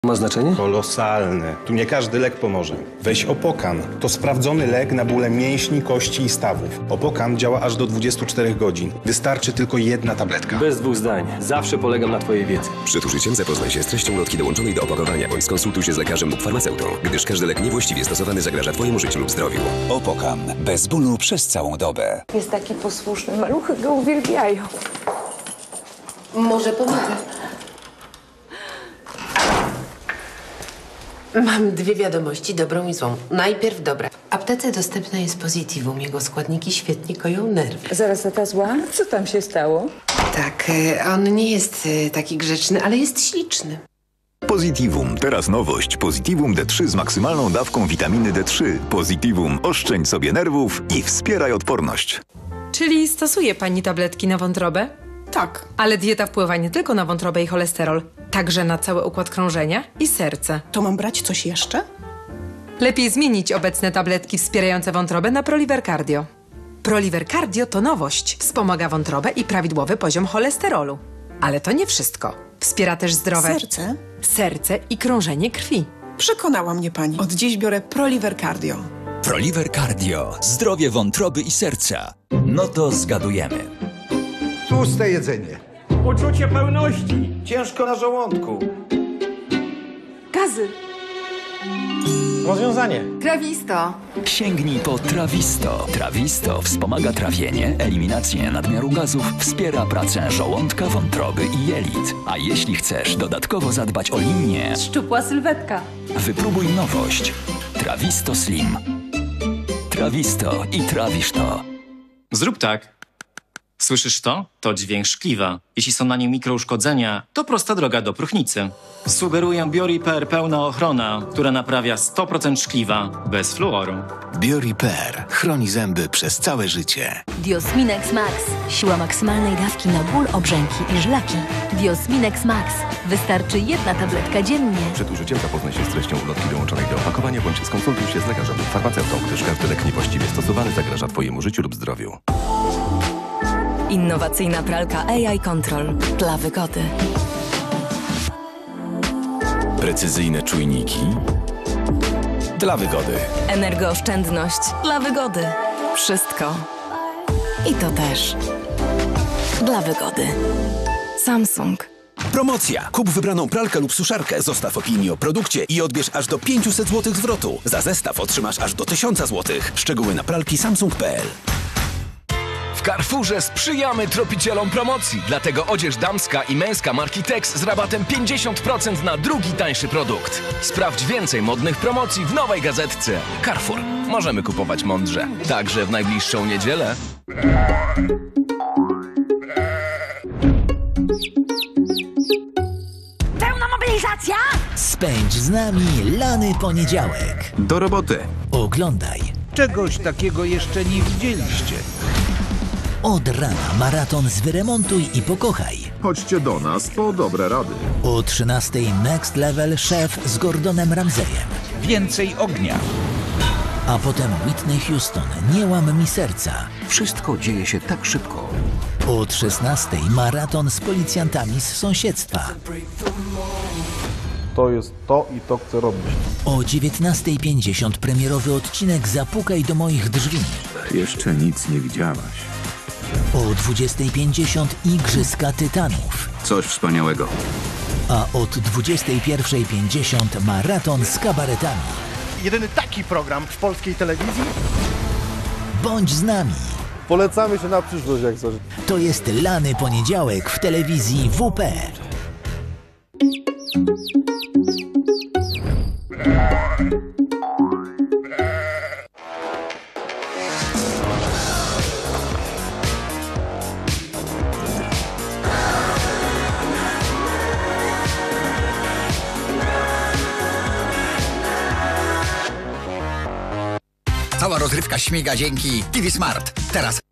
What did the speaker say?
Ma znaczenie? Kolosalne. Tu nie każdy lek pomoże. Weź Opokan. To sprawdzony lek na bóle mięśni, kości i stawów. Opokan działa aż do 24 godzin. Wystarczy tylko jedna tabletka. Bez dwóch zdań. Zawsze polegam na twojej wiedzy. Przed użyciem zapoznaj się z treścią ulotki dołączonej do opakowania bądź skonsultuj się z lekarzem lub farmaceutą, gdyż każdy lek niewłaściwie stosowany zagraża twojemu życiu lub zdrowiu. Opokan. Bez bólu przez całą dobę. Jest taki posłuszny. Maluchy go uwielbiają. Może pomogę. Mam dwie wiadomości, dobrą i złą. Najpierw dobra. W aptece dostępne jest Positivum. Jego składniki świetnie koją nerwy. Zaraz, a ta zła? Co tam się stało? Tak, on nie jest taki grzeczny, ale jest śliczny. Positivum. Teraz nowość. Positivum D3 z maksymalną dawką witaminy D3. Positivum. Oszczędź sobie nerwów i wspieraj odporność. Czyli stosuje pani tabletki na wątrobę? Tak. Ale dieta wpływa nie tylko na wątrobę i cholesterol, także na cały układ krążenia i serce. To mam brać coś jeszcze? Lepiej zmienić obecne tabletki wspierające wątrobę na Proliver Cardio. Proliver Cardio to nowość. Wspomaga wątrobę i prawidłowy poziom cholesterolu. Ale to nie wszystko. Wspiera też zdrowe serce i krążenie krwi. Przekonała mnie pani. Od dziś biorę Proliver Cardio. Proliver Cardio. Zdrowie wątroby i serca. No to zgadujemy. Tłuste jedzenie. Uczucie pełności. Ciężko na żołądku. Gazy. Rozwiązanie. Trawisto. Sięgnij po Trawisto. Trawisto wspomaga trawienie, eliminację nadmiaru gazów, wspiera pracę żołądka, wątroby i jelit. A jeśli chcesz dodatkowo zadbać o linię, Szczupła sylwetka. wypróbuj nowość. Trawisto Slim. Trawisto i trawisz to. Zrób tak. Słyszysz to? To dźwięk szkliwa. Jeśli są na nim mikrouszkodzenia, to prosta droga do próchnicy. Sugeruję Bioriper pełna ochrona, która naprawia 100% szkliwa, bez fluoru. Bioriper chroni zęby przez całe życie. Diosminex Max. Siła maksymalnej dawki na ból, obrzęki i żlaki. Diosminex Max. Wystarczy jedna tabletka dziennie. Przed użyciem zapoznaj się z treścią ulotki dołączonej do opakowania bądź skonsultuj się z lekarzem lub farmaceutą, gdyż każdy lek niewłaściwie stosowany zagraża twojemu życiu lub zdrowiu. Innowacyjna pralka AI Control dla wygody. Precyzyjne czujniki dla wygody. Energooszczędność dla wygody. Wszystko. I to też dla wygody. Samsung. Promocja. Kup wybraną pralkę lub suszarkę, zostaw opinię o produkcie i odbierz aż do 500 zł zwrotu. Za zestaw otrzymasz aż do 1000 zł. Szczegóły na pralki samsung.pl. W Carrefourze sprzyjamy tropicielom promocji, dlatego odzież damska i męska marki Tex z rabatem 50% na drugi tańszy produkt. Sprawdź więcej modnych promocji w nowej gazetce. Carrefour. Możemy kupować mądrze. Także w najbliższą niedzielę. Pełna mobilizacja! Spędź z nami lany poniedziałek. Do roboty. Oglądaj. Czegoś takiego jeszcze nie widzieliście. Od rana maraton z Wyremontuj i Pokochaj. Chodźcie do nas po dobre rady. O 13 Next Level Szef z Gordonem Ramsejem. Więcej ognia. A potem Whitney Houston, Nie łam mi serca. Wszystko dzieje się tak szybko. Od 16 maraton z policjantami z sąsiedztwa. To jest to i to chcę robić. O 19:50 premierowy odcinek Zapukaj do moich drzwi. Jeszcze nic nie widziałaś. O 20:50 Igrzyska Tytanów. Coś wspaniałego. A od 21:50 maraton z kabaretami. Jedyny taki program w polskiej telewizji? Bądź z nami. Polecamy się na przyszłość, jak coś. To jest lany poniedziałek w telewizji WP. Cała rozrywka śmiga dzięki TV Smart. Teraz